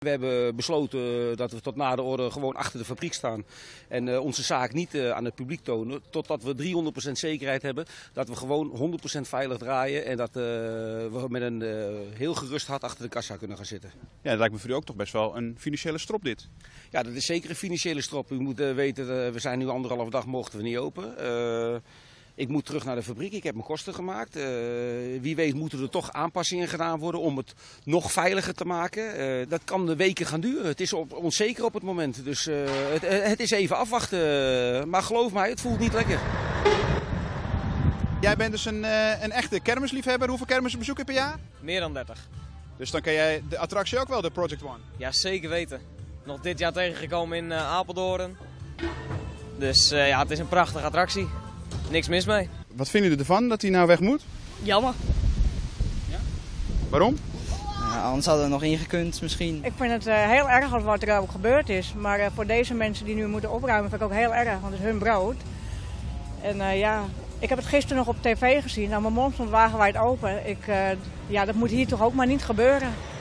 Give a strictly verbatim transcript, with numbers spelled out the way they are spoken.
We hebben besloten dat we tot na de orde gewoon achter de fabriek staan en uh, onze zaak niet uh, aan het publiek tonen. Totdat we driehonderd procent zekerheid hebben dat we gewoon honderd procent veilig draaien en dat uh, we met een uh, heel gerust hart achter de kassa kunnen gaan zitten. Ja, dat lijkt me voor u ook toch best wel een financiële strop dit. Ja, dat is zeker een financiële strop. U moet uh, weten, uh, we zijn nu anderhalf dag, mochten we niet open. Uh, Ik moet terug naar de fabriek, ik heb mijn kosten gemaakt. Uh, wie weet moeten er toch aanpassingen gedaan worden om het nog veiliger te maken. Uh, dat kan de weken gaan duren. Het is op, onzeker op het moment. Dus uh, het, het is even afwachten. Maar geloof mij, het voelt niet lekker. Jij bent dus een, uh, een echte kermisliefhebber. Hoeveel kermissen bezoek je per jaar? Meer dan dertig. Dus dan ken jij de attractie ook wel, de Project One? Ja, zeker weten. Nog dit jaar tegengekomen in uh, Apeldoorn. Dus uh, ja, het is een prachtige attractie. Niks mis mee. Wat vinden jullie ervan dat hij nou weg moet? Jammer. Ja? Waarom? Ja, anders hadden we nog ingekund misschien. Ik vind het uh, heel erg wat er ook gebeurd is. Maar uh, voor deze mensen die nu moeten opruimen vind ik ook heel erg. Want het is hun brood. En uh, ja, ik heb het gisteren nog op tv gezien. Nou, mijn mond stond wagenwijd open. Ik, uh, ja, dat moet hier toch ook maar niet gebeuren.